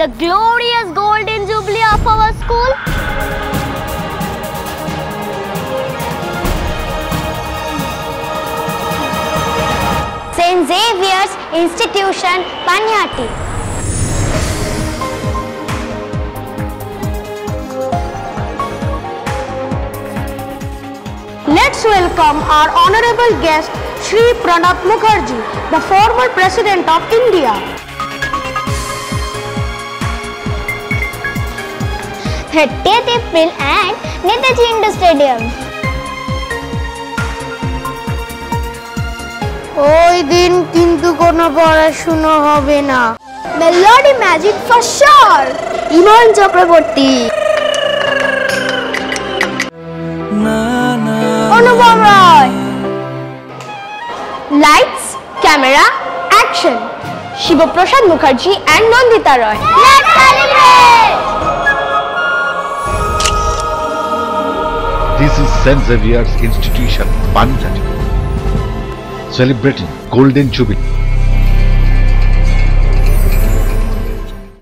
the glorious golden jubilee of our school? St. Xavier's Institution, Panyati. Let's welcome our honorable guest, Shri Pranab Mukherjee, the former President of India. 30th April and Netaji Indoor Stadium. ওই দিন কিন্তু কোনো পড়াশোনা হবে না। Melody Magic for sure. Emon Chakraborty, Anupam Roy. Lights, camera, action. Shivaprasad Mukherjee and Nandita Roy. Let's celebrate! This is St. Xavier's Institution, Panyati, celebrating Golden Jubilee.